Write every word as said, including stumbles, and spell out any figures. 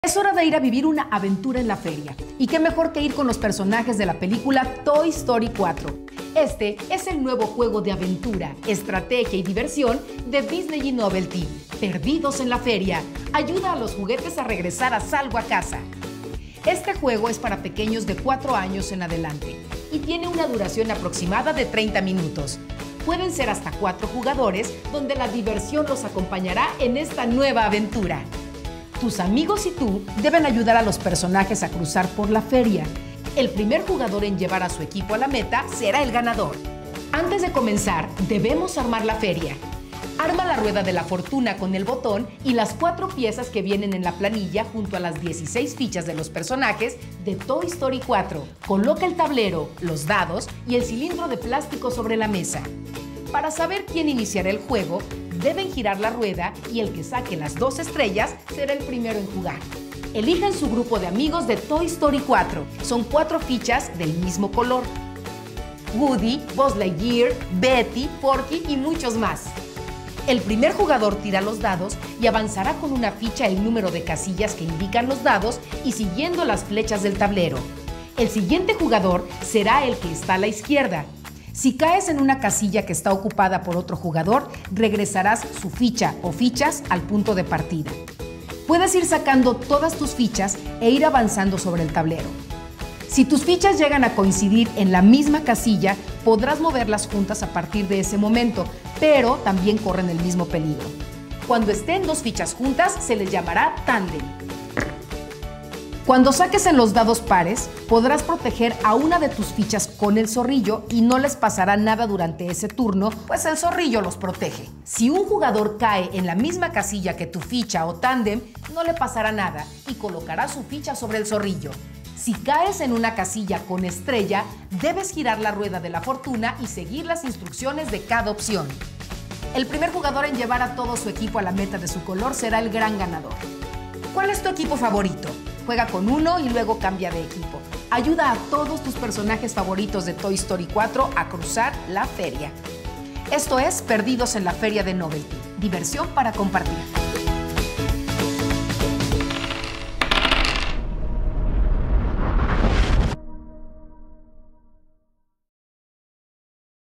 Es hora de ir a vivir una aventura en la feria. Y qué mejor que ir con los personajes de la película Toy Story cuatro. Este es el nuevo juego de aventura, estrategia y diversión de Disney y Novelty. Perdidos en la feria, ayuda a los juguetes a regresar a salvo a casa. Este juego es para pequeños de cuatro años en adelante y tiene una duración aproximada de treinta minutos. Pueden ser hasta cuatro jugadores, donde la diversión los acompañará en esta nueva aventura. Tus amigos y tú deben ayudar a los personajes a cruzar por la feria. El primer jugador en llevar a su equipo a la meta será el ganador. Antes de comenzar, debemos armar la feria. Arma la rueda de la fortuna con el botón y las cuatro piezas que vienen en la planilla junto a las dieciséis fichas de los personajes de Toy Story cuatro. Coloca el tablero, los dados y el cilindro de plástico sobre la mesa. Para saber quién iniciará el juego, deben girar la rueda y el que saque las dos estrellas será el primero en jugar. Elijan su grupo de amigos de Toy Story cuatro. Son cuatro fichas del mismo color: Woody, Buzz Lightyear, Betty, Porky y muchos más. El primer jugador tira los dados y avanzará con una ficha el número de casillas que indican los dados y siguiendo las flechas del tablero. El siguiente jugador será el que está a la izquierda. Si caes en una casilla que está ocupada por otro jugador, regresarás su ficha o fichas al punto de partida. Puedes ir sacando todas tus fichas e ir avanzando sobre el tablero. Si tus fichas llegan a coincidir en la misma casilla, podrás moverlas juntas a partir de ese momento, pero también corren el mismo peligro. Cuando estén dos fichas juntas, se les llamará tándem. Cuando saques en los dados pares, podrás proteger a una de tus fichas con el zorrillo y no les pasará nada durante ese turno, pues el zorrillo los protege. Si un jugador cae en la misma casilla que tu ficha o tándem, no le pasará nada y colocará su ficha sobre el zorrillo. Si caes en una casilla con estrella, debes girar la rueda de la fortuna y seguir las instrucciones de cada opción. El primer jugador en llevar a todo su equipo a la meta de su color será el gran ganador. ¿Cuál es tu equipo favorito? Juega con uno y luego cambia de equipo. Ayuda a todos tus personajes favoritos de Toy Story cuatro a cruzar la feria. Esto es Perdidos en la Feria de Novelty. Diversión para compartir.